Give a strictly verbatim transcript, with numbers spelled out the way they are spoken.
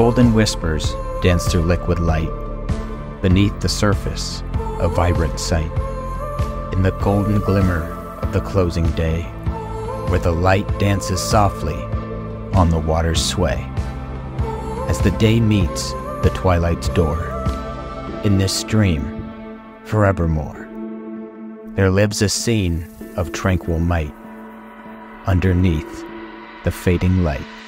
Golden whispers dance through liquid light. Beneath the surface, a vibrant sight. In the golden glimmer of the closing day, where the light dances softly on the water's sway. As the day meets the twilight's door, in this stream, forevermore, there lives a scene of tranquil might underneath the fading light.